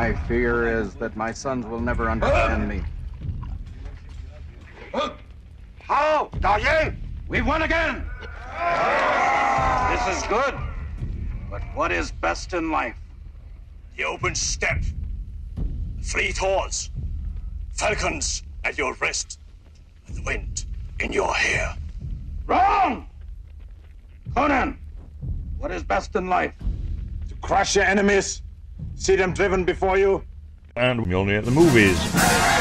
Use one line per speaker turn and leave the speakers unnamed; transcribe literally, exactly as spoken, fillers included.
My fear is that my sons will never understand me.
How, Dao We won again! This is good. But what is best in life?
The open steppe, fleet horse, falcons at your wrist, and the wind in your hair.
Wrong! Conan, what is best in life?
To crush your enemies, see them driven before you.
And Mjolnir at the movies.